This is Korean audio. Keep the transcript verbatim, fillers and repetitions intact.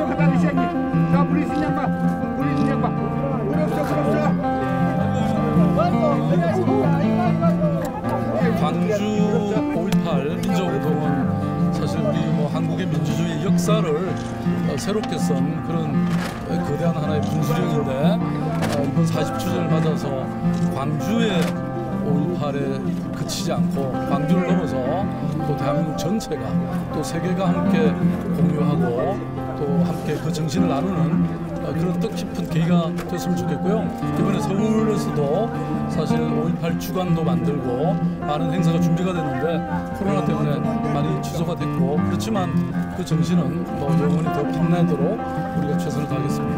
그다리 생기. 자, 우리 신양마, 우리 신양마. 부럽죠, 부럽죠. 광주 오일팔 민주운동은 사실 우리 뭐 한국의 민주주의 역사를 새롭게 쓴 그런 거대한 하나의 분수령인데, 이번 사십 주년을 맞아서 광주의 오일팔에 그치지 않고 광주를 넘어서 또 대한민국 전체가 또 세계가 함께 공유하고 또 함께 그 정신을 나누는 그런 뜻깊은 계기가 됐으면 좋겠고요. 이번에 서울에서도 사실 오일팔 주간도 만들고 많은 행사가 준비가 됐는데 코로나 때문에 많이 취소가 됐고, 그렇지만 그 정신은 뭐 영원히 더 빛나도록 우리가 최선을 다하겠습니다.